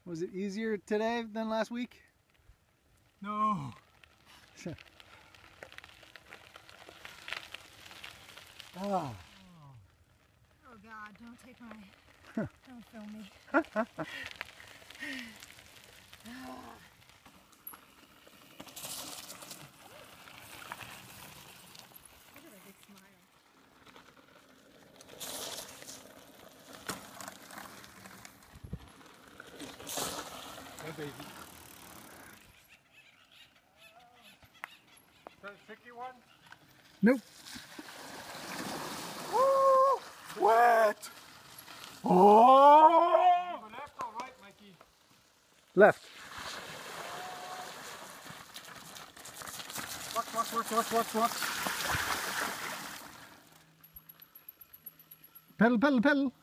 Was it easier today than last week? No. Oh. Oh God, don't take my, don't film me. Look at that big smile. Hey baby. Is that a tricky one? Nope. Woo! Wet! Oh! Left or right, Mikey? Left. Watch. Pedal, pedal, pedal.